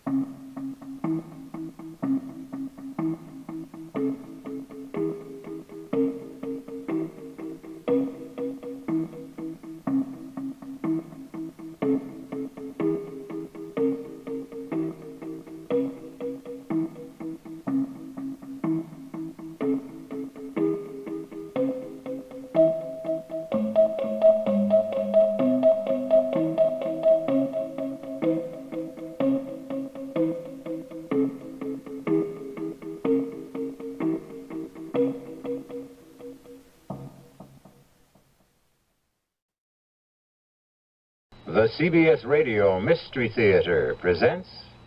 The CBS Radio Mystery Theater presents...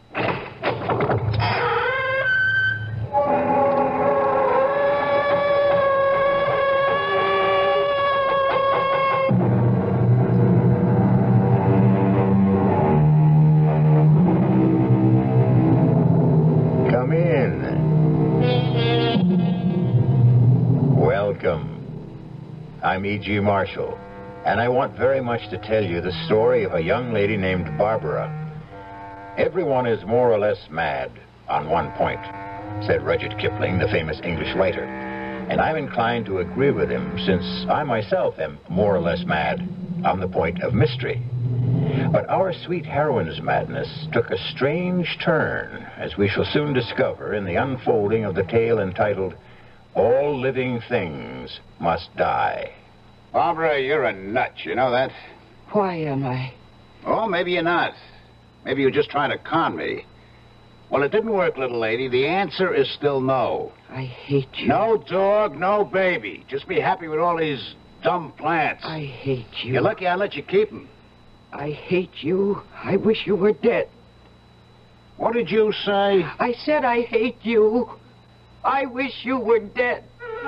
Come in. Welcome. I'm E.G. Marshall. And I want very much to tell you the story of a young lady named Barbara. Everyone is more or less mad on one point, said Rudyard Kipling, the famous English writer. And I'm inclined to agree with him, since I myself am more or less mad on the point of mystery. But our sweet heroine's madness took a strange turn, as we shall soon discover in the unfolding of the tale entitled, All Living Things Must Die. Barbara, you're a nut, you know that? Why am I? Oh, maybe you're not. Maybe you're just trying to con me. Well, it didn't work, little lady. The answer is still no. I hate you. No dog, no baby. Just be happy with all these dumb plants. I hate you. You're lucky I let you keep them. I hate you. I wish you were dead. What did you say? I said I hate you. I wish you were dead.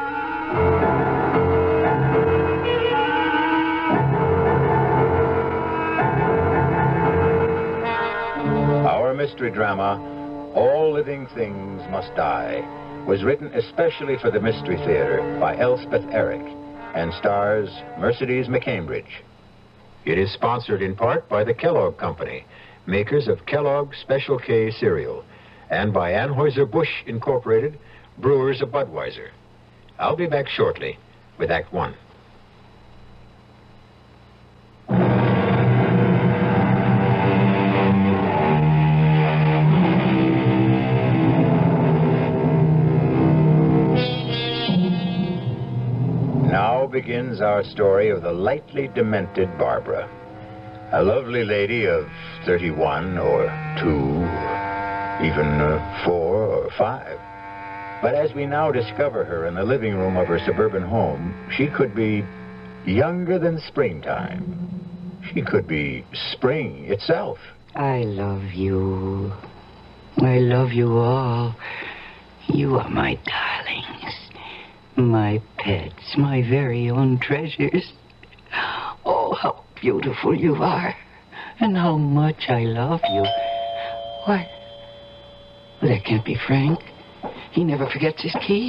Our mystery drama, All Living Things Must Die, was written especially for the Mystery Theater by Elspeth Eric and stars Mercedes McCambridge. It is sponsored in part by the Kellogg Company, makers of Kellogg's Special K cereal, and by Anheuser-Busch Incorporated, brewers of Budweiser. I'll be back shortly with Act One. Now begins our story of the lightly demented Barbara, a lovely lady of 31 or 2, even 4 or 5. But as we now discover her in the living room of her suburban home, she could be younger than springtime. She could be spring itself. I love you. I love you all. You are my darlings. My pets, my very own treasures. Oh, how beautiful you are. And how much I love you. What? Well, that can't be Frank. He never forgets his key.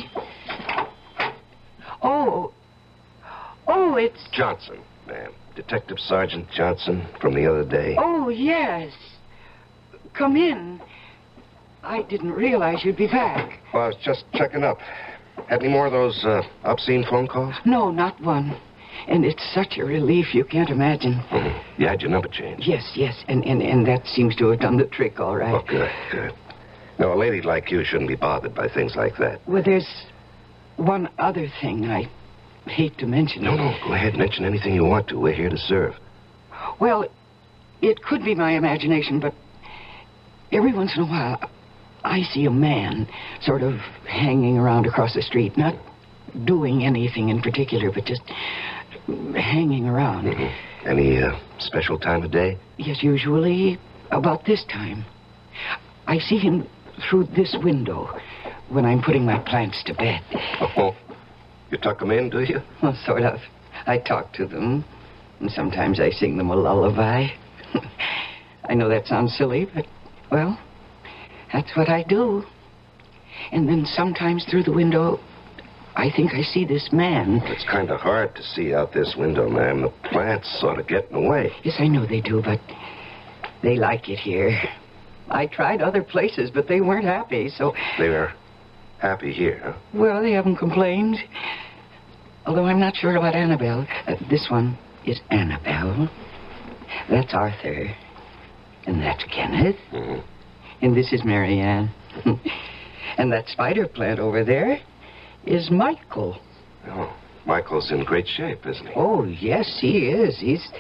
Oh, it's... Johnson, ma'am. Detective Sergeant Johnson from the other day. Oh, yes. Come in. I didn't realize you'd be back. Well, I was just checking up. Had any more of those obscene phone calls? No, not one. And it's such a relief you can't imagine. Mm-hmm. You had your number changed? Yes. And that seems to have done the trick, all right. Oh, good. No, a lady like you shouldn't be bothered by things like that. Well, there's one other thing I hate to mention. No, go ahead. Mention anything you want to. We're here to serve. Well, it could be my imagination, but every once in a while, I see a man sort of hanging around across the street, not doing anything in particular, but just hanging around. Mm-hmm. Any special time of day? Yes, usually about this time. I see him through this window when I'm putting my plants to bed. Oh, you tuck them in, do you? Well, sort of. I talk to them, and sometimes I sing them a lullaby. I know that sounds silly, but, well, that's what I do. And then sometimes through the window, I think I see this man. It's kind of hard to see out this window, ma'am. The plants sort of get in the way. Yes, I know they do, but they like it here. I tried other places, but they weren't happy, so... They were happy here, huh? Well, they haven't complained. Although I'm not sure about Annabelle. This one is Annabelle. That's Arthur. And that's Kenneth. Mm-hmm. And this is Marianne. And that spider plant over there is Michael. Oh, Michael's in great shape, isn't he? Oh, yes, he is.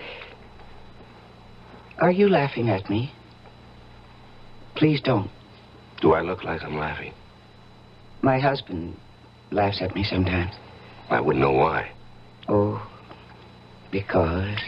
Are you laughing at me? Please don't. Do I look like I'm laughing? My husband laughs at me sometimes. I wouldn't know why. Oh, because...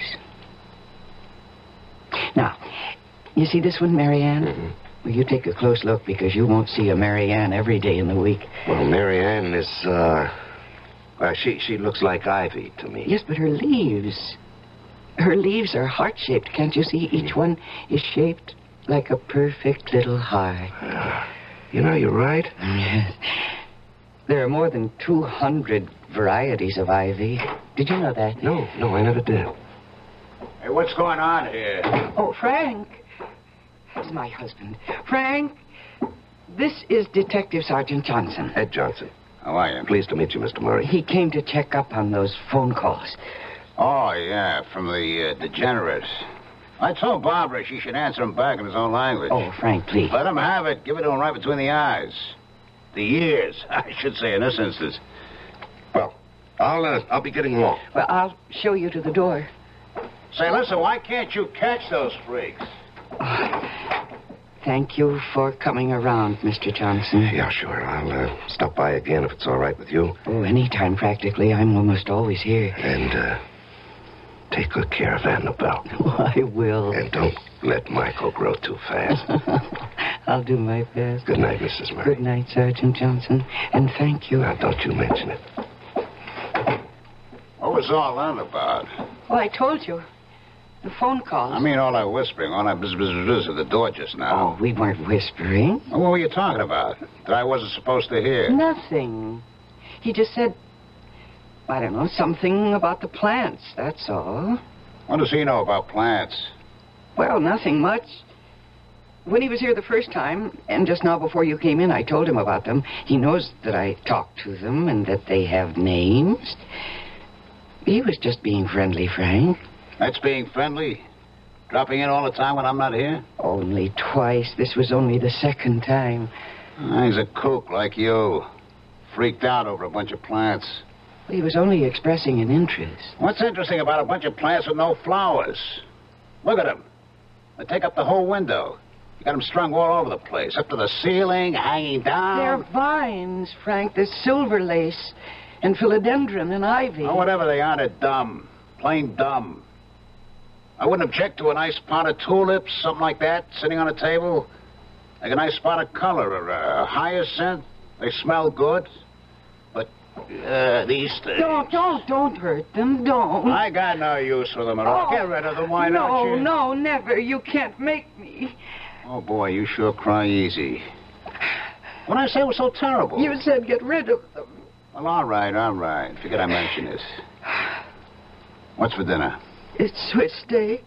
Now, you see this one, Marianne? Mm-hmm. Well, you take a close look because you won't see a Marianne every day in the week. Well, Marianne is, she looks like ivy to me. Yes, but her leaves are heart-shaped. Can't you see? Each one is shaped like a perfect little heart. You know, you're right. Yes. There are more than 200 varieties of ivy. Did you know that? No, I never did. Hey, what's going on here? Oh, Frank. That's my husband. Frank, this is Detective Sergeant Johnson. Ed Johnson. How are you? Pleased to meet you, Mr. Murray. He came to check up on those phone calls. Oh, yeah, from the degenerate. I told Barbara she should answer him back in his own language. Oh, Frank, please. Let him have it. Give it to him right between the eyes. The ears, I should say, in this instance. Well, I'll be getting along. Well, I'll show you to the door. Say, listen, why can't you catch those freaks? Thank you for coming around, Mr. Johnson. Yeah, sure. I'll stop by again if it's all right with you. Oh, anytime, practically. I'm almost always here. And, take good care of Annabelle. Oh, I will. And don't let Michael grow too fast. I'll do my best. Good night, Mrs. Murray. Good night, Sergeant Johnson. And thank you. Now, don't you mention it. What was all that about? Well, I told you. The phone calls. I mean, all that whispering, all that bzz at the door just now. Oh, we weren't whispering. What were you talking about that I wasn't supposed to hear? Nothing. He just said, I don't know, something about the plants, that's all. What does he know about plants? Well, nothing much. When he was here the first time, and just now before you came in, I told him about them. He knows that I talked to them and that they have names. He was just being friendly, Frank. That's being friendly? Dropping in all the time when I'm not here? Only twice. This was only the second time. He's a kook like you. Freaked out over a bunch of plants. He was only expressing an interest. What's interesting about a bunch of plants with no flowers? Look at them. They take up the whole window. You got them strung all over the place, up to the ceiling, hanging down. They're vines, Frank. There's silver lace and philodendron and ivy. Oh, whatever they are, they're dumb. Plain dumb. I wouldn't object to a nice pot of tulips, something like that, sitting on a table. Like a nice spot of color or a hyacinth. They smell good. But these things... Don't hurt them. Don't. I got no use for them at all. Get rid of them, why don't you? No, never. You can't make me. Oh, boy, you sure cry easy. When I say it was so terrible... You said get rid of them. Well, all right. Figured I mentioned it. What's for dinner? It's Swiss steak.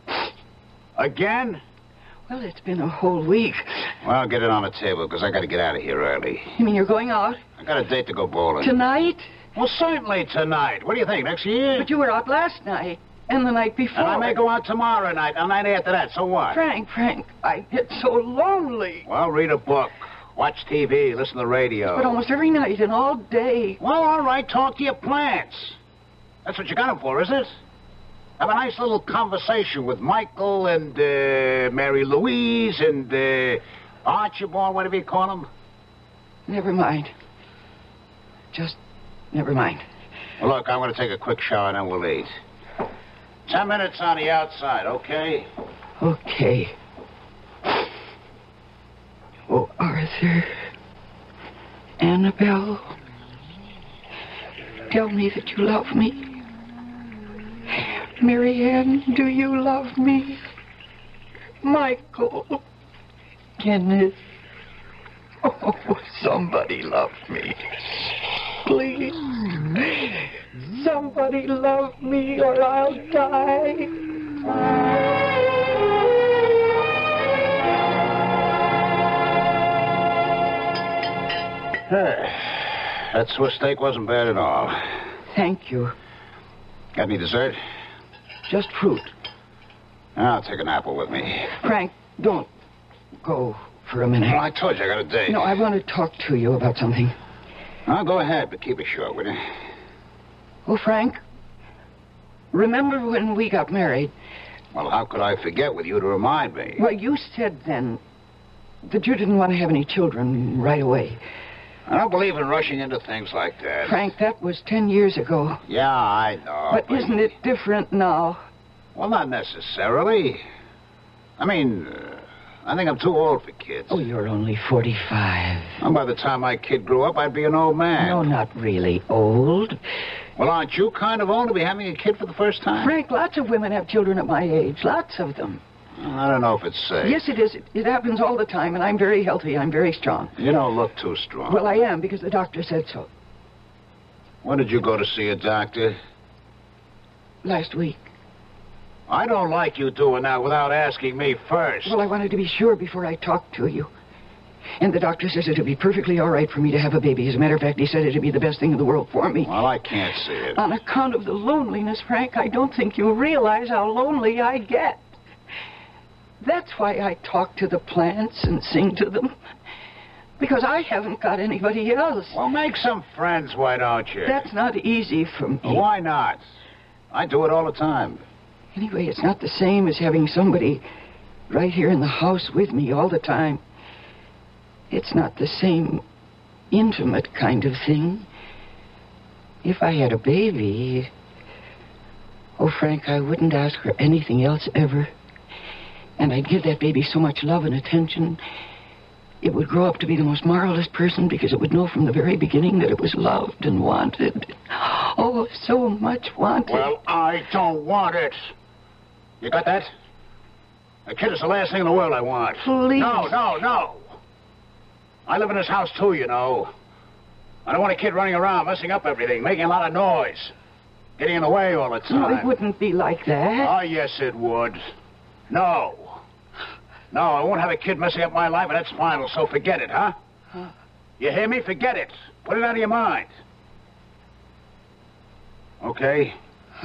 Again? Well, it's been a whole week. Well, get it on the table, because I got to get out of here early. You mean you're going out? I got a date to go bowling. Tonight? Well, certainly tonight. What do you think, next year? But you were out last night. And the night before. And I may go out tomorrow night, and the night after that, so what? Frank, I get so lonely. Well, read a book. Watch TV, listen to the radio. But almost every night and all day. Well, all right, talk to your plants. That's what you got them for, is it? Have a nice little conversation with Michael and Mary Louise and Archibald, whatever you call them. Never mind. Just never mind. Well, look, I'm going to take a quick shower and then we'll eat. 10 minutes on the outside, okay? Okay. Oh, Arthur. Annabelle. Tell me that you love me. Marianne, do you love me? Michael. Kenneth. Oh, somebody love me. Please. Somebody love me or I'll die. That Swiss steak wasn't bad at all. Thank you. Got any dessert? Just fruit. I'll take an apple with me. Frank, don't go for a minute. Well, I told you I got a date. No, I want to talk to you about something. I'll go ahead, but keep it short, will you? Oh, Frank, remember when we got married? Well, how could I forget with you to remind me? Well, you said then that you didn't want to have any children right away. I don't believe in rushing into things like that. Frank, that was 10 years ago. Yeah, I know. But isn't it different now? Well, not necessarily. I mean, I think I'm too old for kids. Oh, you're only 45. And by the time my kid grew up, I'd be an old man. No, not really old. Well, aren't you kind of old to be having a kid for the first time? Frank, lots of women have children at my age. Lots of them. Well, I don't know if it's safe. Yes, it is. It happens all the time, and I'm very healthy. I'm very strong. You don't look too strong. Well, I am, because the doctor said so. When did you go to see a doctor? Last week. I don't like you doing that without asking me first. Well, I wanted to be sure before I talked to you. And the doctor says it'd be perfectly all right for me to have a baby. As a matter of fact, he said it'd be the best thing in the world for me. Well, I can't see it. On account of the loneliness, Frank, I don't think you realize how lonely I get. That's why I talk to the plants and sing to them. Because I haven't got anybody else. Well, make some friends, why don't you? That's not easy for me. Why not? I do it all the time. Anyway, it's not the same as having somebody right here in the house with me all the time. It's not the same intimate kind of thing. If I had a baby... Oh, Frank, I wouldn't ask for anything else ever. And I'd give that baby so much love and attention. It would grow up to be the most marvelous person because it would know from the very beginning that it was loved and wanted. Oh, so much wanted. Well, I don't want it. You got that? A kid is the last thing in the world I want. Please. No. I live in this house, too, you know. I don't want a kid running around, messing up everything, making a lot of noise, getting in the way all the time. No, it wouldn't be like that. Oh, yes, it would. No, I won't have a kid messing up my life, and that's final, so forget it, huh? You hear me? Forget it. Put it out of your mind. Okay?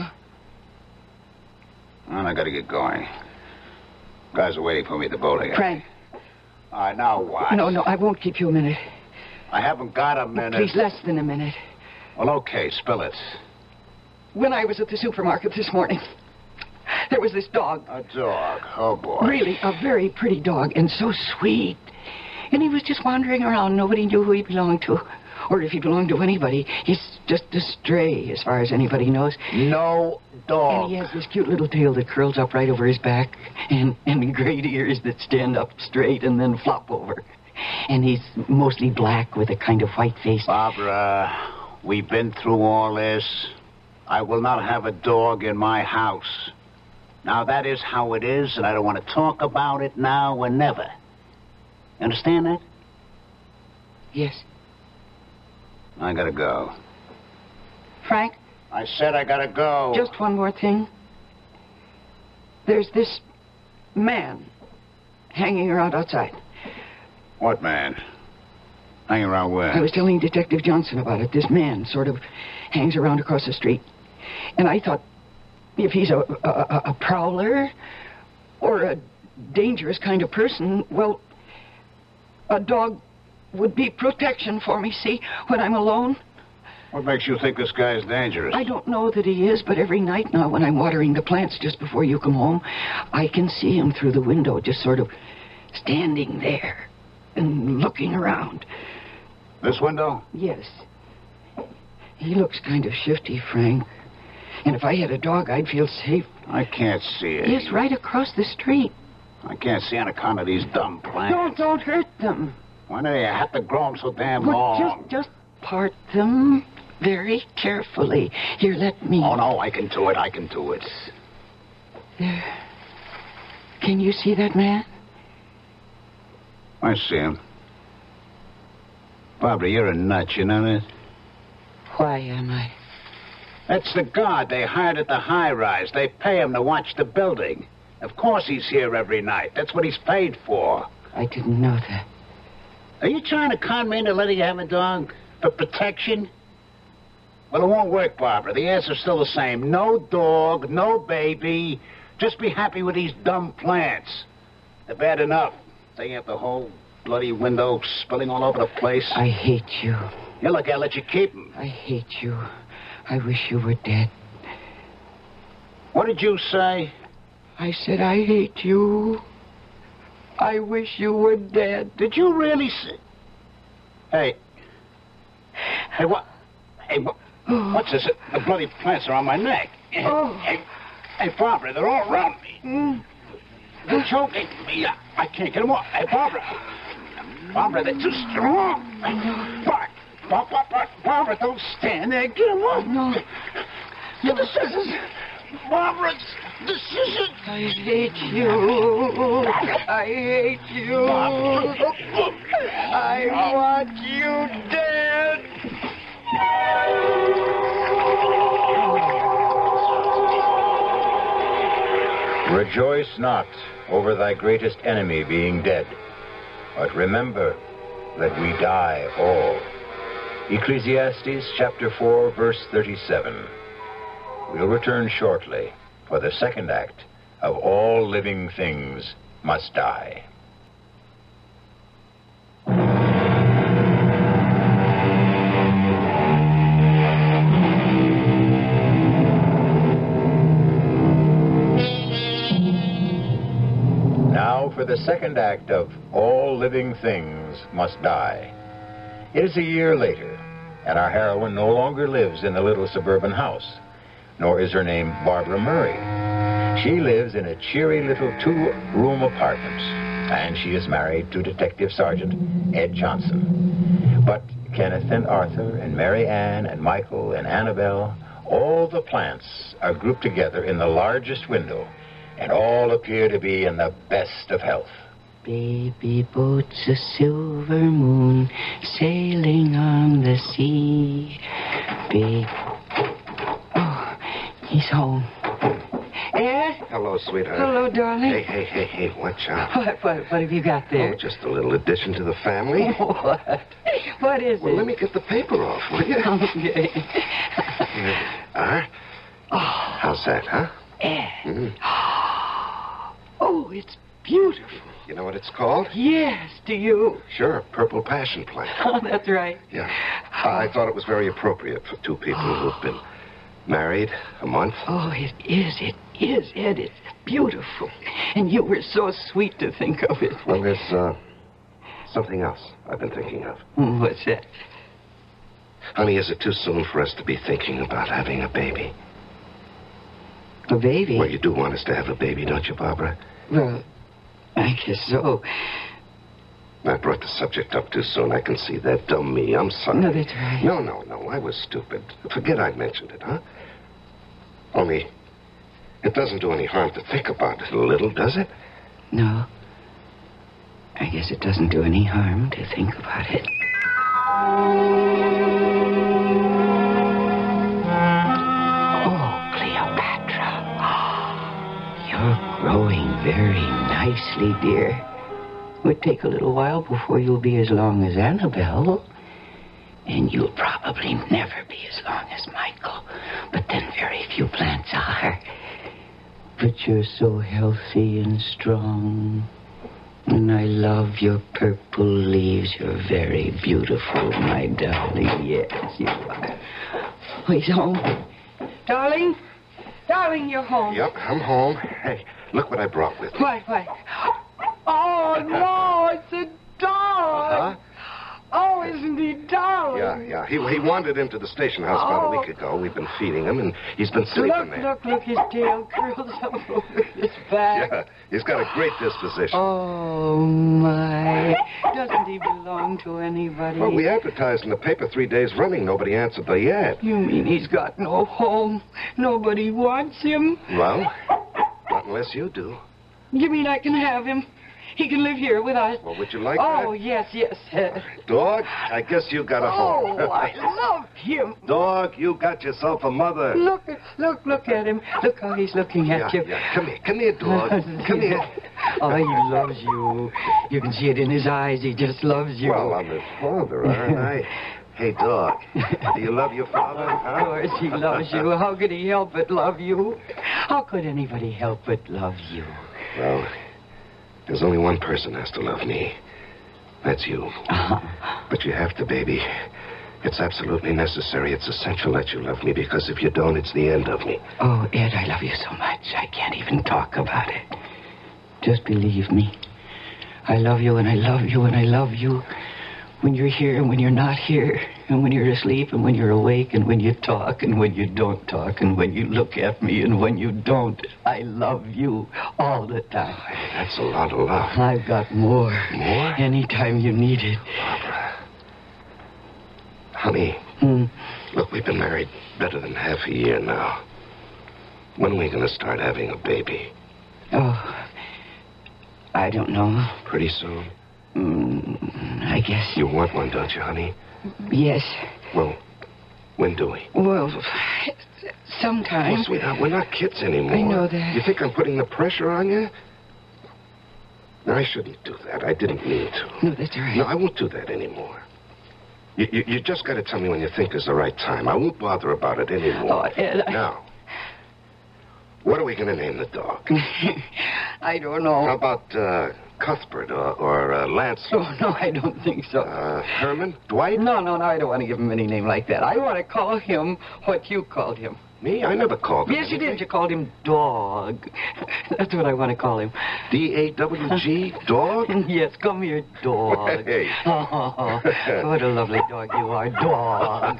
And I gotta get going. Guys are waiting for me at the bowling alley. Frank. All right, now what? No, I won't keep you a minute. I haven't got a minute. Please, less than a minute. Well, okay, spill it. When I was at the supermarket this morning, there was this dog. A dog? Oh, boy. Really, a very pretty dog, and so sweet. And he was just wandering around. Nobody knew who he belonged to, or if he belonged to anybody. He's just a stray, as far as anybody knows. No dog. And he has this cute little tail that curls up right over his back, and great ears that stand up straight and then flop over. And he's mostly black with a kind of white face. Barbara, we've been through all this. I will not have a dog in my house. Now, that is how it is, and I don't want to talk about it now or never. You understand that? Yes. I gotta go. Frank? I said I gotta go. Just one more thing. There's this man hanging around outside. What man? Hanging around where? I was telling Detective Johnson about it. This man sort of hangs around across the street. And I thought, if he's a prowler or a dangerous kind of person, well, a dog would be protection for me, see, when I'm alone. What makes you think this guy is dangerous? I don't know that he is, but every night now when I'm watering the plants just before you come home, I can see him through the window, just sort of standing there and looking around. This window? Yes. He looks kind of shifty, Frank. And if I had a dog, I'd feel safe. I can't see it. Yes, right across the street. I can't see on account of these dumb plants. Don't hurt them. Why do you have to grow them so damn But long? just part them very carefully. Here, let me. Oh, no, I can do it. There. Can you see that man? I see him. Barbara, you're a nut, you know that? Why am I? That's the guard they hired at the high-rise. They pay him to watch the building. Of course he's here every night. That's what he's paid for. I didn't know that. Are you trying to con me into letting you have a dog? For protection? Well, it won't work, Barbara. The answer's still the same. No dog, no baby. Just be happy with these dumb plants. They're bad enough. Taking out the whole bloody window, spilling all over the place. I hate you. Yeah, look, I'll let you keep them. I hate you. I wish you were dead. What did you say? I said I hate you. I wish you were dead. Did you really say... Hey, what? Hey, what's this? The bloody plants are on my neck. Hey, Barbara, they're all around me. They're choking me. I can't get them off. Hey, Barbara, they're too strong. Barbara, don't stand there. Get them off. No. Get the scissors. Barbara, the scissors. I hate you. I hate you. I want you dead. Rejoice not over thy greatest enemy being dead, but remember that we die all. Ecclesiastes chapter 4, verse 37. We'll return shortly for the second act of All Living Things Must Die. Now for the second act of All Living Things Must Die. It is a year later, and our heroine no longer lives in the little suburban house, nor is her name Barbara Murray. She lives in a cheery little two-room apartment, and she is married to Detective Sergeant Ed Johnson. But Kenneth and Arthur and Mary Ann and Michael and Annabelle, all the plants are grouped together in the largest window, and all appear to be in the best of health. Baby boat's a silver moon sailing on the sea. Oh, he's home. Ed? Hello, sweetheart. Hello, darling. Hey, watch out. What have you got there? Oh, just a little addition to the family. What? What is Well, it? let me get the paper off, will you? Okay. How's that, huh? Ed. Mm. Oh, it's beautiful. You know what it's called? Yes, do you? Sure, purple passion plant. Oh, that's right. Yeah. I thought it was very appropriate for two people who've been married a month. Oh, it is, Ed. It's beautiful. And you were so sweet to think of it. Well, there's something else I've been thinking of. What's that? Honey, is it too soon for us to be thinking about having a baby? A baby? Well, you do want us to have a baby, don't you, Barbara? Well, I guess so. I brought the subject up too soon. I can see that. Dumb me. I'm sorry. No, that's right. No. I was stupid. Forget I mentioned it, huh? Only, it doesn't do any harm to think about it a little, does it? No. I guess it doesn't do any harm to think about it. Oh, Cleopatra. You're growing very nicely, dear. It would take a little while before you'll be as long as Annabelle. And you'll probably never be as long as Michael. But then very few plants are. But you're so healthy and strong. And I love your purple leaves. You're very beautiful, my darling. Yes, you are. Oh, he's home. Darling? Darling, you're home. Yep, I'm home. Hey, look what I brought with me. What? Oh, no, it's a dog. Uh-huh. Oh, isn't he darling? Yeah. He wandered into the station house about a week ago. We've been feeding him, and he's been sleeping there. Look, his tail curls up over his back. Yeah, he's got a great disposition. Oh, my. Doesn't he belong to anybody? Well, we advertised in the paper 3 days running. Nobody answered the ad. You mean he's got no home? Nobody wants him? Well, not unless you do. You mean I can have him? He can live here with us. Well, would you like Oh, that? yes. Dog, I guess you got a home. Oh, I love him. Dog, you got yourself a mother. Look at him. Look how he's looking at you. Yeah. Come here, dog. Come here. Oh, he loves you. You can see it in his eyes. He just loves you. Well, I'm his father, aren't I? Hey, dog, do you love your father? Of course he loves you. How could he help but love you? How could anybody help but love you? Well, there's only one person has to love me. That's you. But you have to, baby. It's absolutely necessary. It's essential that you love me, because if you don't, it's the end of me. Oh, Ed, I love you so much. I can't even talk about it. Just believe me. I love you, and I love you, and I love you. When you're here and when you're not here, and when you're asleep and when you're awake, and when you talk and when you don't talk, and when you look at me and when you don't. I love you all the time. Hey, that's a lot of love. I've got more. More? Anytime you need it. Barbara. Honey, look, we've been married better than half a year now. When are we going to start having a baby? Oh, I don't know. Pretty soon? I guess. You want one, don't you, honey? Yes. Well, when do we? Well, sometime. Well, sweetheart, we're not kids anymore. I know that. You think I'm putting the pressure on you? No, I shouldn't do that. I didn't mean to. No, that's all right. No, I won't do that anymore. You just got to tell me when you think is the right time. I won't bother about it anymore. Oh, Ed, Now, what are we going to name the dog? I don't know. How about Cuthbert or Lance? Oh, no, I don't think so. Herman? Dwight? No, I don't want to give him any name like that. I want to call him what you called him. Me? I never called him Yes, you anything. did. You called him Dog. That's what I want to call him. D-A-W-G? Dog? Yes, come here, Dog. Hey. Oh, what a lovely dog you are, Dog.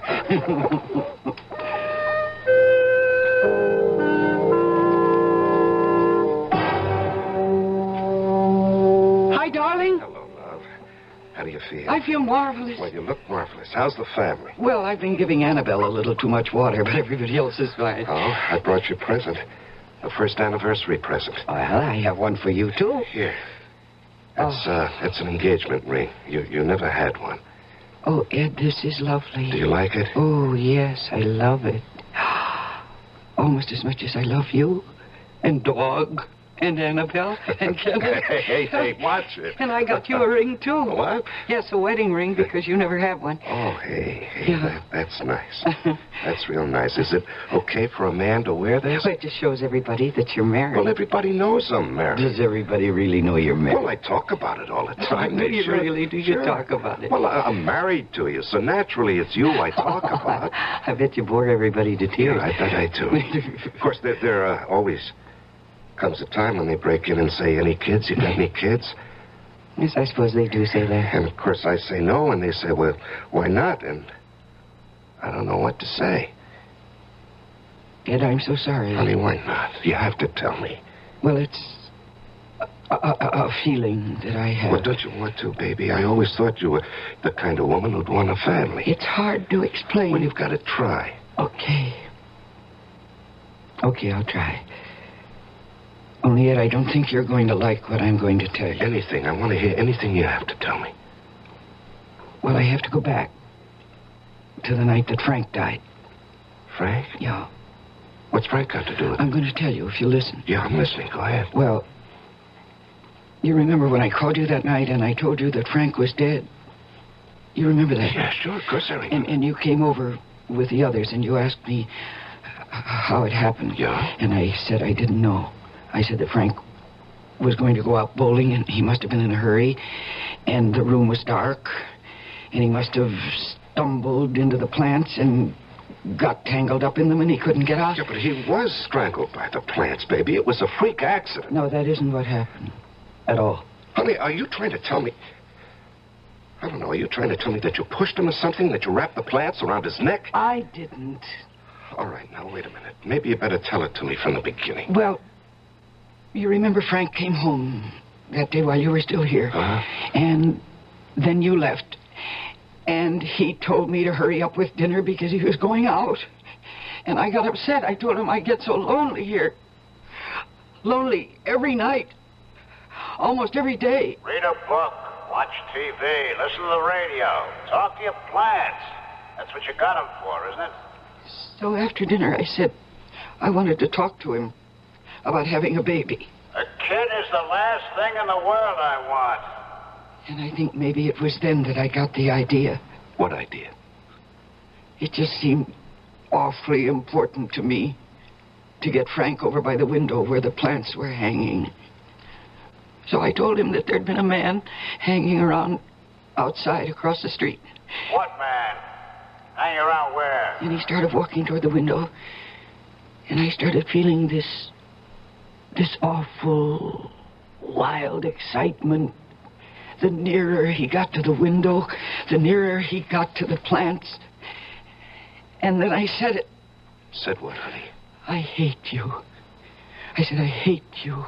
Hi, darling. Hello, love. How do you feel? I feel marvelous. Well, you look marvelous. How's the family? Well, I've been giving Annabelle a little too much water, but everybody else is fine. Oh, I brought you a present. The first anniversary present. Well, I have one for you, too. Here. It's an engagement ring. You never had one. Oh, Ed, this is lovely. Do you like it? Oh, yes, I love it. Almost as much as I love you, and Dog, and Annabelle, and Kenneth. Hey, watch it. And I got you a ring, too. What? Yes, a wedding ring, because you never have one. Oh, hey, Yeah. that's nice. That's real nice. Is it okay for a man to wear this? Well, it just shows everybody that you're married. Well, everybody knows I'm married. Does everybody really know you're married? Well, I talk about it all the time. Do They you sure- really? Do you sure. talk about it? Well, I'm married to you, so naturally it's you I talk about. I bet you bore everybody to tears. Yeah, I bet I do. Of course, there always comes a time when they break in and say, any kids? You got any kids? Yes, I suppose they do say that. And, of course, I say no, and they say, well, why not? And I don't know what to say. Ed, I'm so sorry. Honey, why not? You have to tell me. Well, it's a feeling that I have. Well, don't you want to, baby? I always thought you were the kind of woman who'd want a family. It's hard to explain. Well, you've got to try. Okay. Okay, I'll try. Only, Ed, I don't think you're going to like what I'm going to tell you. Anything. I want to hear anything you have to tell me. Well, I have to go back to the night that Frank died. Frank? Yeah. What's Frank got to do with it? I'm going to tell you if you listen. Yeah, I'm listening. Go ahead. Well, you remember when I called you that night and I told you that Frank was dead? You remember that? Yeah, sure. Of course I remember. And you came over with the others and you asked me how it happened. Yeah? And I said I didn't know. I said that Frank was going to go out bowling and he must have been in a hurry. And the room was dark. And he must have stumbled into the plants and got tangled up in them and he couldn't get out. Yeah, but he was strangled by the plants, baby. It was a freak accident. No, that isn't what happened. At all. Honey, are you trying to tell me... I don't know. Are you trying to tell me that you pushed him or something? That you wrapped the plants around his neck? I didn't. All right, now, wait a minute. Maybe you better tell it to me from the beginning. Well, you remember Frank came home that day while you were still here. Uh-huh. And then you left. And he told me to hurry up with dinner because he was going out. And I got upset. I told him I get so lonely here. Lonely every night. almost every day. Read a book, watch TV, listen to the radio, talk to your plants. That's what you got them for, isn't it? So after dinner, I said I wanted to talk to him about having a baby. A kid is the last thing in the world I want. And I think maybe it was then that I got the idea. What idea? It just seemed awfully important to me to get Frank over by the window where the plants were hanging. So I told him that there'd been a man hanging around outside across the street. What man? Hanging around where? And he started walking toward the window. And I started feeling this awful, wild excitement. The nearer he got to the window, the nearer he got to the plants. And then I said it. Said what, honey? I hate you. I said, I hate you.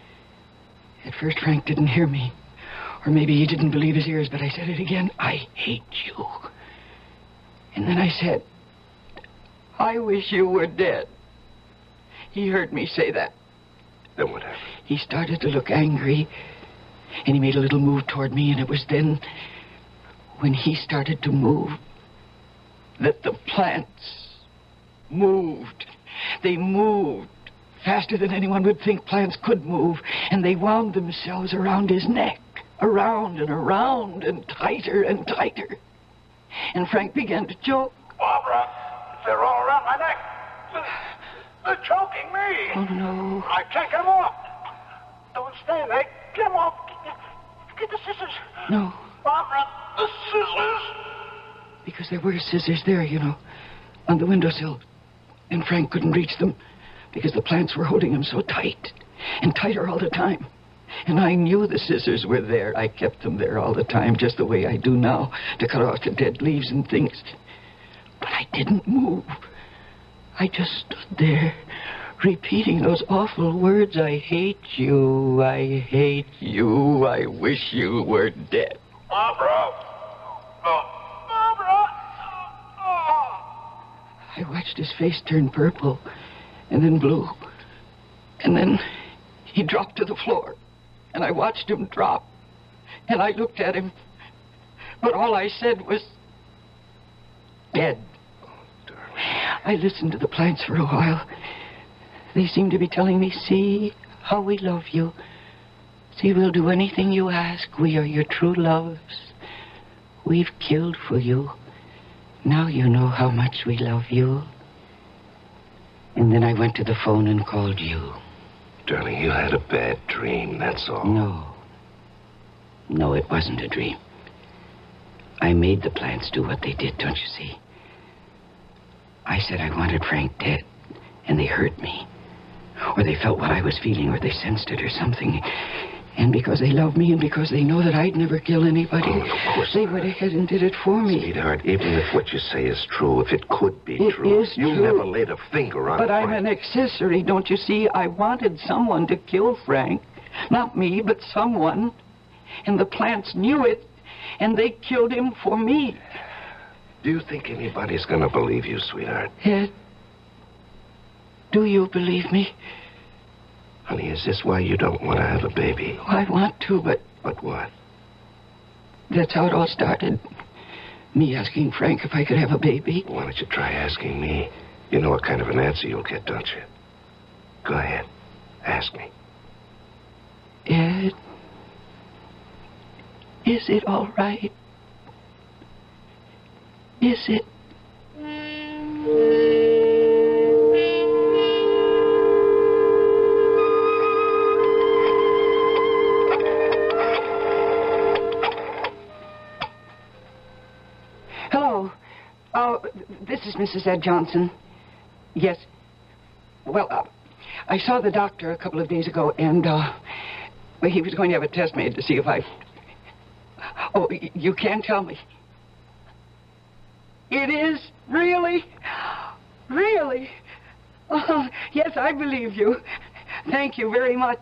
At first, Frank didn't hear me. Or maybe he didn't believe his ears, but I said it again. I hate you. And then I said, I wish you were dead. He heard me say that. Then what happened? He started to look angry, and he made a little move toward me, and it was then, when he started to move, that the plants moved. They moved faster than anyone would think plants could move, and they wound themselves around his neck, around and around, and tighter and tighter. And Frank began to choke. Barbara, they're all around my neck. They're choking me. Oh, no. I can't get them off. Don't stay there. Get them off. Get the scissors. No. Barbara, the scissors. Because there were scissors there, you know, on the windowsill. And Frank couldn't reach them because the plants were holding him so tight and tighter all the time. And I knew the scissors were there. I kept them there all the time, just the way I do now, to cut off the dead leaves and things. But I didn't move. I just stood there, repeating those awful words. I hate you, I hate you, I wish you were dead. Barbara. Oh, Barbara. Oh. I watched his face turn purple, and then blue. And then he dropped to the floor, and I watched him drop. And I looked at him, but all I said was, dead. I listened to the plants for a while. They seemed to be telling me, see how we love you. See, we'll do anything you ask. We are your true loves. We've killed for you. Now you know how much we love you. And then I went to the phone and called you. Darling, you had a bad dream, that's all. No. No, it wasn't a dream. I made the plants do what they did, don't you see? I said I wanted Frank dead, and they heard me. Or they felt what I was feeling, or they sensed it or something. And because they love me and because they know that I'd never kill anybody, of course they went ahead and did it for me. Sweetheart, even if what you say is true, if it could be It true, is you true. never laid a finger on But Frank. I'm an accessory, don't you see? I wanted someone to kill Frank. Not me, but someone. And the plants knew it, and they killed him for me. Do you think anybody's going to believe you, sweetheart? Ed, do you believe me? Honey, is this why you don't want to have a baby? Oh, I want to, but But what? that's how it all started. Me asking Frank if I could have a baby. Why don't you try asking me? You know what kind of an answer you'll get, don't you? Go ahead. Ask me. Ed, is it all right? Is it? Hello. This is Mrs. Ed Johnson. Yes. Well, I saw the doctor a couple of days ago, and well, he was going to have a test made to see if I... Oh, you can tell me. It is? Really? Really? Oh, yes, I believe you. Thank you very much.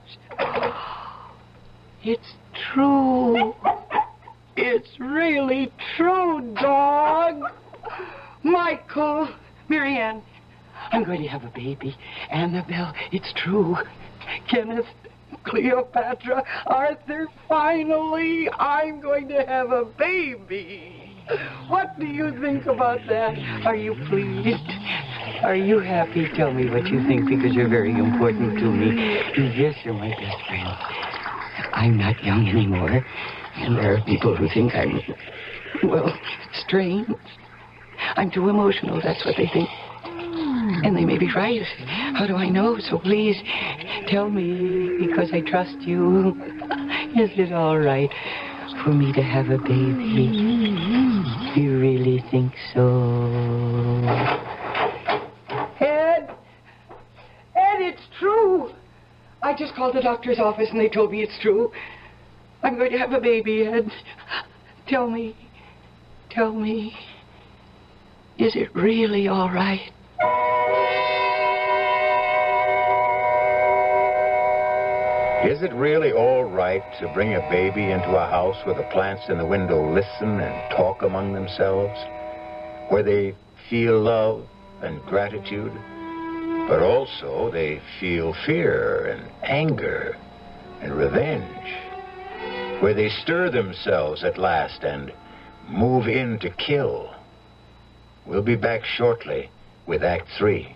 It's true. It's really true, dog. Michael, Marianne, I'm going to have a baby. Annabelle, it's true. Kenneth, Cleopatra, Arthur, finally, I'm going to have a baby. What do you think about that? Are you pleased? Are you happy? Tell me what you think, because you're very important to me. Yes, you're my best friend. I'm not young anymore, and there are people who think I'm, well, strange. I'm too emotional, that's what they think. And they may be right. How do I know? So please, tell me, because I trust you. Is it all right for me to have a baby? You really think so? Ed, it's true. I just called the doctor's office and they told me it's true. I'm going to have a baby, Ed. Tell me, is it really all right? Is it really all right to bring a baby into a house where the plants in the window listen and talk among themselves? Where they feel love and gratitude, but also they feel fear and anger and revenge? Where they stir themselves at last and move in to kill? We'll be back shortly with Act 3.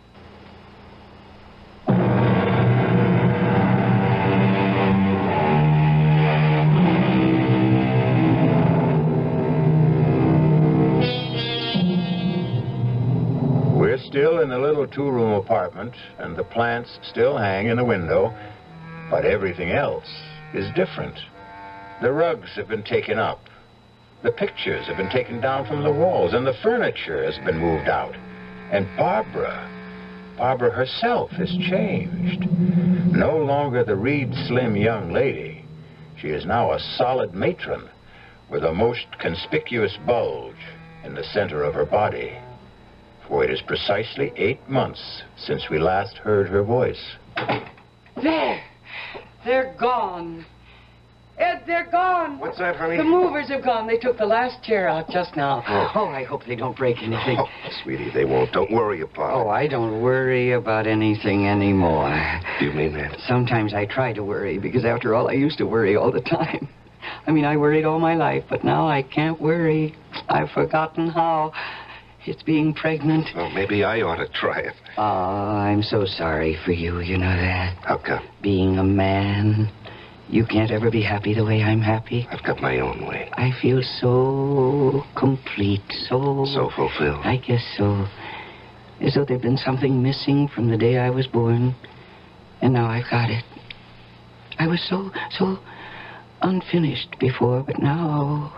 We're still in the little two-room apartment, and the plants still hang in the window, but everything else is different. The rugs have been taken up. The pictures have been taken down from the walls, and the furniture has been moved out. And Barbara herself has changed. No longer the Reed Slim young lady. She is now a solid matron with a most conspicuous bulge in the center of her body. For it is precisely 8 months since we last heard her voice. There! They're gone. Ed, they're gone. What's that, honey? The movers have gone. They took the last chair out just now. Oh, I hope they don't break anything. Oh, sweetie, they won't. Don't worry about it. Oh, I don't worry about anything anymore. Do you mean that? Sometimes I try to worry, because after all, I used to worry all the time. I mean, I worried all my life, but now I can't worry. I've forgotten how. It's being pregnant. Well, maybe I ought to try it. Oh, I'm so sorry for you, you know that. How come? Being a man, you can't ever be happy the way I'm happy. I've got my own way. I feel so complete, so... So fulfilled. I guess so. As though there'd been something missing from the day I was born. And now I've got it. I was so unfinished before, but now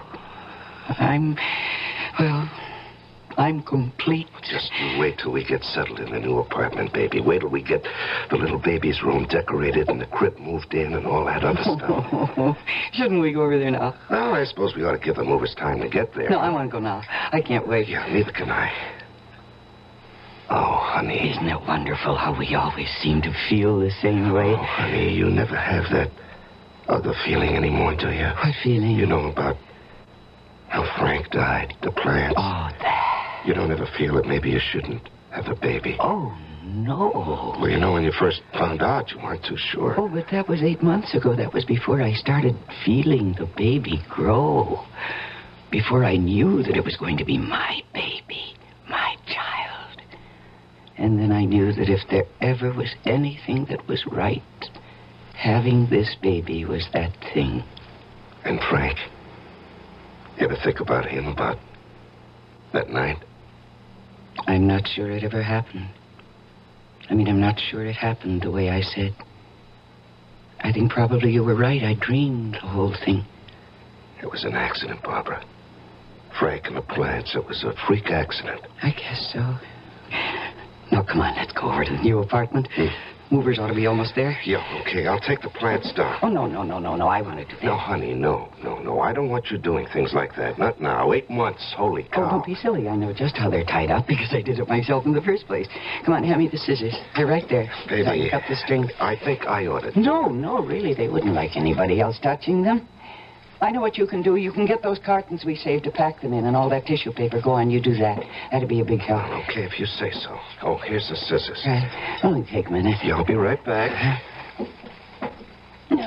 I'm complete. Just you wait till we get settled in the new apartment, baby. Wait till we get the little baby's room decorated and the crib moved in and all that other stuff. Shouldn't we go over there now? Well, I suppose we ought to give the movers time to get there. No, I want to go now. I can't wait. Yeah, neither can I. Oh, honey. Isn't it wonderful how we always seem to feel the same way? Oh, honey, you never have that other feeling anymore, do you? What feeling? You know about how Frank died, the plants. Oh, that. You don't ever feel that maybe you shouldn't have a baby? Oh, no. Well, you know, when you first found out, you weren't too sure. Oh, but that was 8 months ago. That was before I started feeling the baby grow. Before I knew that it was going to be my baby, my child. And then I knew that if there ever was anything that was right, having this baby was that thing. And Frank, you ever think about him, about that night? I'm not sure it ever happened. I mean, I'm not sure it happened the way I said. I think probably you were right. I dreamed the whole thing. It was an accident, Barbara. Frank and the plants, it was a freak accident. I guess so. Now, come on, let's go over to the new apartment. Movers ought to be almost there. Yeah, okay, I'll take the plants down. Oh, no, I wanted to... No, honey, no. I don't want you doing things like that. Not now. 8 months, holy cow. Oh, don't be silly. I know just how they're tied up because I did it myself in the first place. Come on, hand me the scissors. They're right there. Baby. Now, you cut the string. I think I ought to. No, really, they wouldn't like anybody else touching them. I know what you can do. You can get those cartons we saved to pack them in and all that tissue paper. Go on, you do that. That'd be a big help. Okay, if you say so. Oh, here's the scissors. Right. Only take a minute. Yeah, I'll be right back.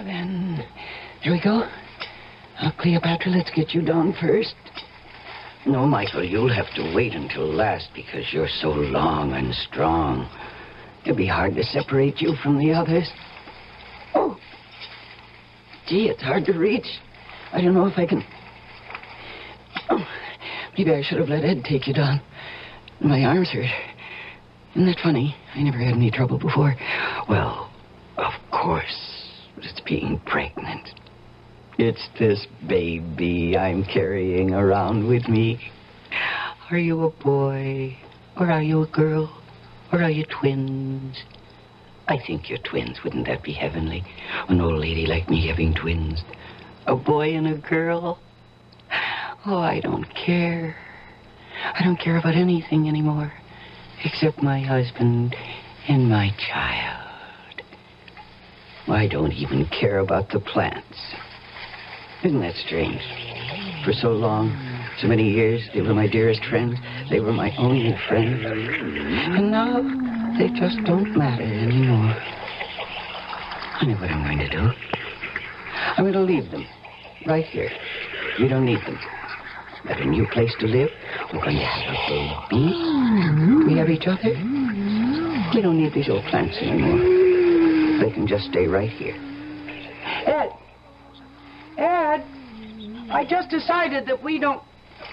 Now then, here we go. Now, Cleopatra, let's get you down first. No, Michael, you'll have to wait until last because you're so long and strong. It'll be hard to separate you from the others. Oh, gee, it's hard to reach. I don't know if I can... Oh, maybe I should have let Ed take you down. My arms hurt. Isn't that funny? I never had any trouble before. Well, of course, it's being pregnant. It's this baby I'm carrying around with me. Are you a boy? Or are you a girl? Or are you twins? I think you're twins. Wouldn't that be heavenly? An old lady like me having twins. A boy and a girl? Oh, I don't care. I don't care about anything anymore. Except my husband and my child. I don't even care about the plants. Isn't that strange? For so long, so many years, they were my dearest friends. They were my only friends. And now, they just don't matter anymore. I know what I'm going to do. I'm going to leave them right here. We don't need them. Got a new place to live. We're going to have a baby. We have each other. We don't need these old plants anymore. They can just stay right here. Ed! Ed! I just decided that we don't...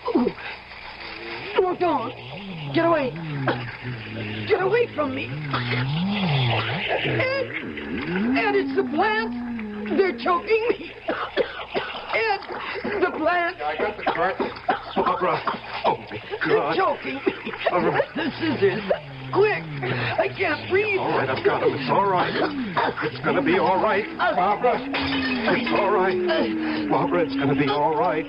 Oh, don't. Get away. Get away from me. Ed! Ed, it's the plants. They're choking me. Ed, the plants. I got the cart. Barbara. Oh, my God. They're choking me. Barbara. The scissors. Quick. I can't breathe. All right, I've got him. It's all right. It's going to be all right. Barbara. It's all right. Barbara, it's going to be all right.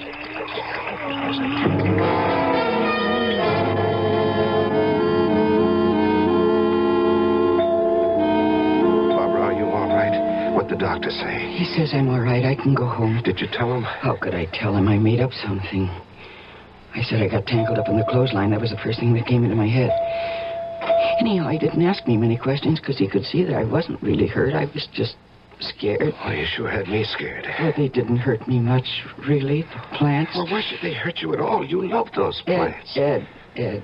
Barbara, are you all right? What'd the doctor say? He says I'm all right. I can go home. Did you tell him? How could I tell him? I made up something. I said I got tangled up in the clothesline. That was the first thing that came into my head. Anyhow, he didn't ask me many questions because he could see that I wasn't really hurt. I was just scared. Oh, you sure had me scared. Well, they didn't hurt me much, really. The plants. Well, why should they hurt you at all? You love those plants. Ed.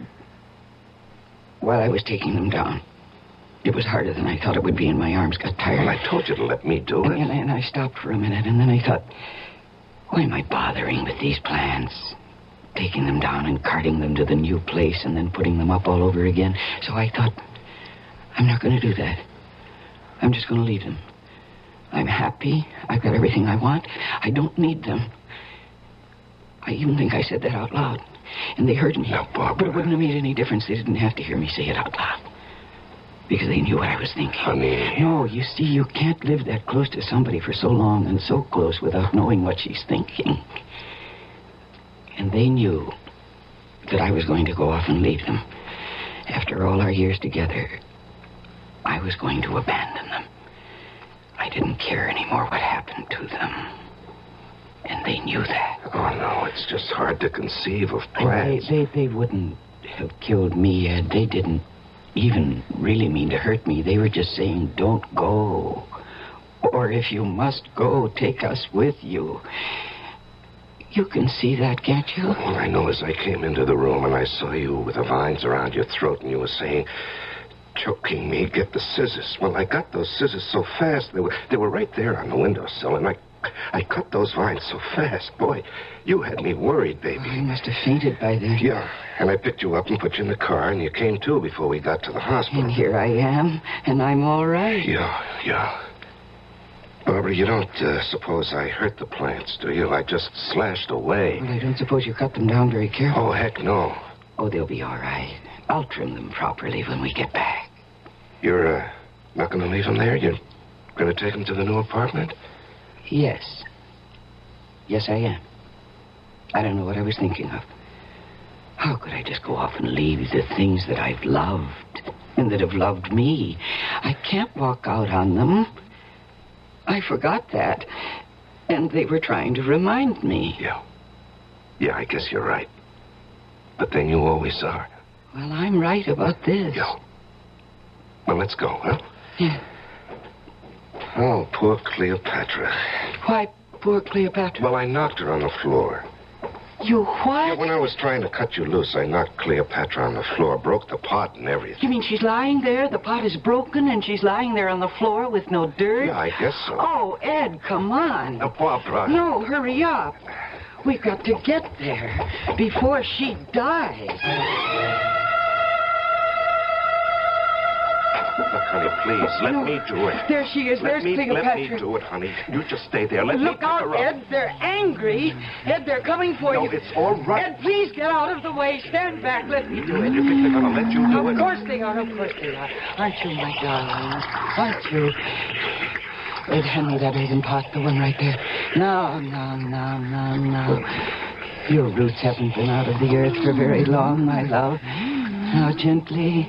While I was taking them down, it was harder than I thought it would be, and my arms got tired. Well, I told you to let me do it. And I stopped for a minute, and then I thought, why am I bothering with these plants? Taking them down and carting them to the new place and then putting them up all over again. So I thought, I'm not going to do that. I'm just going to leave them. I'm happy. I've got everything I want. I don't need them. I even think I said that out loud. And they heard me. Now, Barbara. But it wouldn't have made any difference. They didn't have to hear me say it out loud. Because they knew what I was thinking. Honey. No, you see, you can't live that close to somebody for so long and so close without knowing what she's thinking. And they knew that I was going to go off and leave them. After all our years together, I was going to abandon them. I didn't care anymore what happened to them. And they knew that. Oh, no, it's just hard to conceive of plans. They wouldn't have killed me, Ed. They didn't even really mean to hurt me. They were just saying, don't go. Or if you must go, take us with you. You can see that, can't you? All I know is I came into the room and I saw you with the vines around your throat and you were saying, choking me, get the scissors. Well, I got those scissors so fast, they were right there on the windowsill, and I cut those vines so fast. Boy, you had me worried, baby. Oh, you must have fainted by then. Yeah, and I picked you up and put you in the car, and you came to before we got to the hospital. And here I am, and I'm all right. Yeah. Barbara, you don't suppose I hurt the plants, do you? I just slashed away. Well, I don't suppose you cut them down very carefully. Oh, heck no. Oh, they'll be all right. I'll trim them properly when we get back. You're not going to leave them there? You're going to take them to the new apartment? Yes. Yes, I am. I don't know what I was thinking of. How could I just go off and leave the things that I've loved and that have loved me? I can't walk out on them. I forgot that. And they were trying to remind me. Yeah, I guess you're right. But then you always are. Well, I'm right about this. Yeah. Well, let's go, huh? Yeah. Oh, poor Cleopatra. Why, poor Cleopatra? Well, I knocked her on the floor. You what? Yeah, when I was trying to cut you loose, I knocked Cleopatra on the floor, broke the pot and everything. You mean she's lying there? The pot is broken and she's lying there on the floor with no dirt? Yeah, I guess so. Oh, Ed, come on. Now, Barbara. No, hurry up. We've got to get there before she dies. Look, honey, please, let me do it. There she is. There's Cleopatra. Let me do it, honey. You just stay there. Let me Look pick out, her up. Ed. They're angry. Ed, they're coming for you. No, it's all right. Ed, please get out of the way. Stand back. Let me do it. You think they're going to let you do it? Of course they are. Of course they are. Aren't you, my darling? Aren't you? Ed, hand me that earthen pot, the one right there. No. Your roots haven't been out of the earth for very long, my love. Now, gently.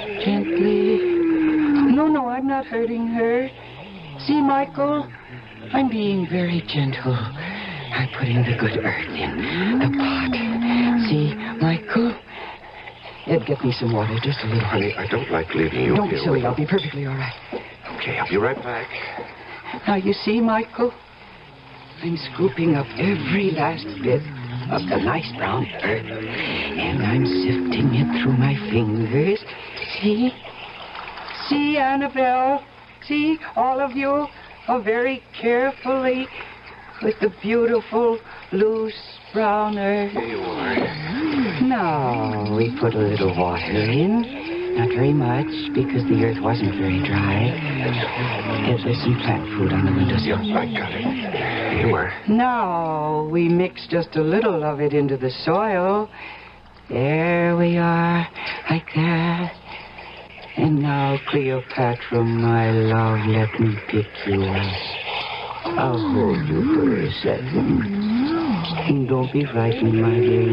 No, I'm not hurting her. See, Michael? I'm being very gentle. I'm putting the good earth in the pot. See, Michael? Ed, get me some water, just a little. Honey, I don't like leaving you Don't here. be silly. I'll be perfectly all right. Okay, I'll be right back. Now, you see, Michael? I'm scooping up every last bit of the nice brown earth, and I'm sifting it through my fingers. See? See, Annabelle? See, all of you? Oh, very carefully with the beautiful, loose brown earth. Here you are. Now, we put a little water in. Not very much, because the earth wasn't very dry. And there's some plant food on the windowsill. Yep, I got it. Here you are. Now, we mix just a little of it into the soil. There we are, like that. And now, Cleopatra, my love, let me pick you up. I'll hold you for a second. And don't be frightened, my dear.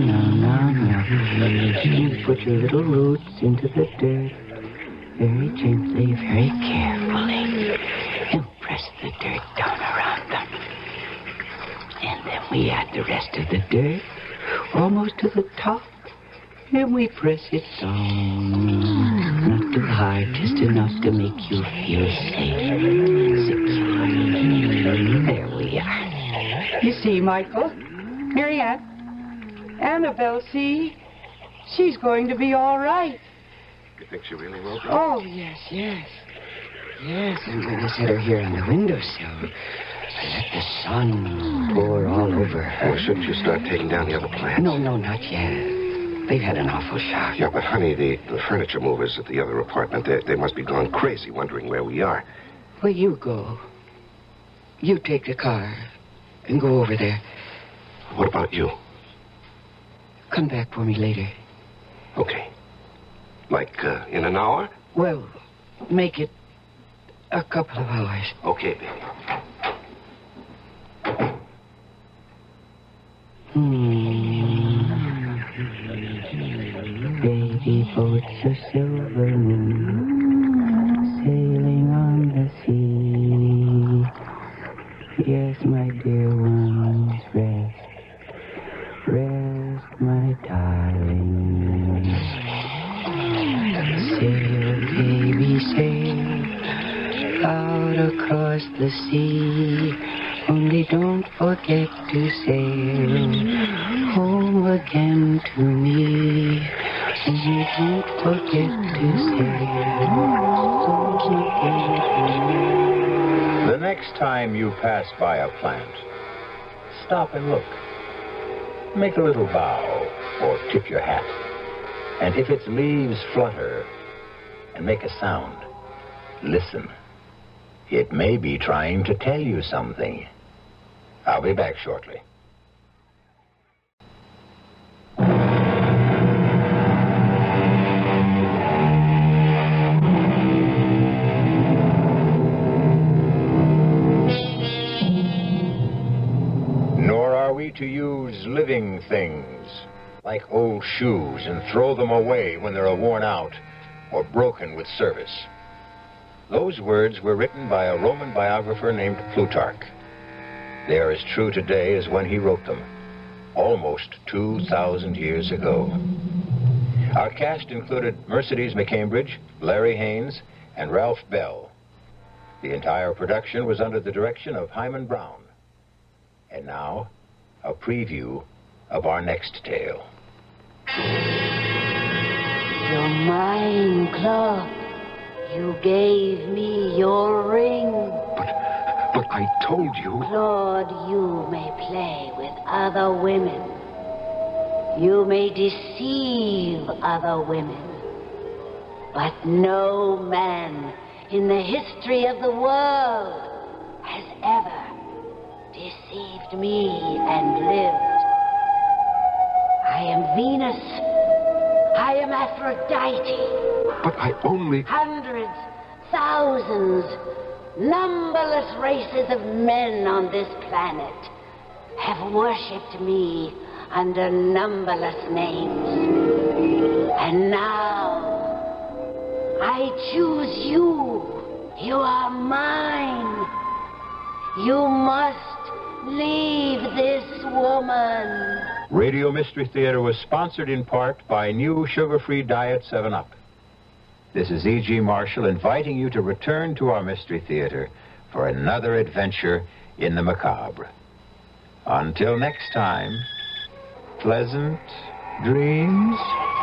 No. You put your little roots into the dirt. Very gently, very carefully. And press the dirt down around them. And then we add the rest of the dirt, almost to the top. And we press it down. Not too hard, just enough to make you feel safe, secure. There we are. You see, Michael? Marianne? Annabelle, see? She's going to be all right. You think she really will be? Oh, yes. Yes, I'm going to set her here on the windowsill. And let the sun pour all over her. Well, shouldn't you start taking down the other plants? No, not yet. They've had an awful shock. Yeah, but honey, the furniture movers at the other apartment, they must be gone crazy wondering where we are. Well, you go. You take the car and go over there. What about you? Come back for me later. Okay. Like, in an hour? Well, make it a couple of hours. Okay, baby. Baby boats of silver moon sailing on the sea. Yes, my dear ones, rest, my darling. Sail, baby, sail out across the sea. Only don't forget to sail home again to me. Only don't forget to sail home again to me. The next time you pass by a plant, stop and look. Make a little bow or tip your hat. And if its leaves flutter and make a sound, listen. It may be trying to tell you something. I'll be back shortly. Nor are we to use living things like old shoes and throw them away when they're worn out or broken with service. Those words were written by a Roman biographer named Plutarch. They are as true today as when he wrote them, almost 2,000 years ago. Our cast included Mercedes McCambridge, Larry Haynes, and Ralph Bell. The entire production was under the direction of Hyman Brown. And now, a preview of our next tale. You're mine, Claude. You gave me your ring. But I told you... Claude, you may play with other women. You may deceive other women. But no man in the history of the world has ever deceived me and lived. I am Venus. I am Aphrodite. But I only... Hundreds, thousands, numberless races of men on this planet have worshipped me under numberless names. And now, I choose you. You are mine. You must leave this woman. Radio Mystery Theater was sponsored in part by new sugar-free diet 7-Up. This is E.G. Marshall inviting you to return to our Mystery Theater for another adventure in the macabre. Until next time, pleasant dreams.